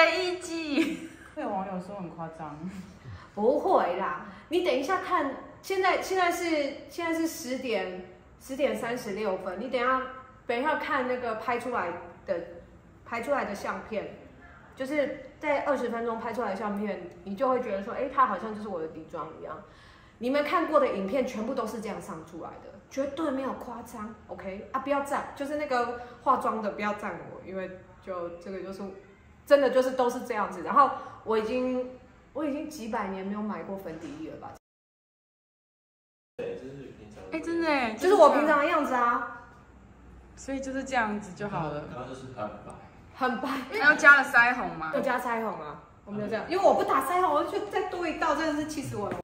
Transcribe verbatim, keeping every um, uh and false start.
的艺伎。 有网友说很夸张。 不会啦，你等一下看，现在现在是现在是十点十点三十六分，你等一下等一下看那个拍出来的拍出来的相片，就是在二十分钟拍出来的相片，你就会觉得说，哎，它好像就是我的底妆一样。你们看过的影片全部都是这样上出来的，绝对没有夸张 ，OK 啊？不要赞，就是那个化妆的不要赞我，因为就这个就是真的就是都是这样子。然后我已经我已经几百年没有买过粉底液了吧？ 对，就是平常。 哎，真的哎， 就是我平常的样子啊。 所以就是这样子就好了。 然后就是很白。 很白。 还要加了腮红吗？ 要加腮红啊，我没有这样，因为我不打腮红，我就再多一道，真的是气死我了。